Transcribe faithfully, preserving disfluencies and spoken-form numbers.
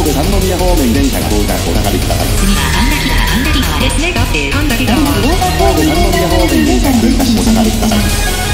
神戸三宮方面電車が到着お下がりください。 次は神崎川、神崎川ですね。だって神崎川は神戸三宮方面電車が到着お下がりください。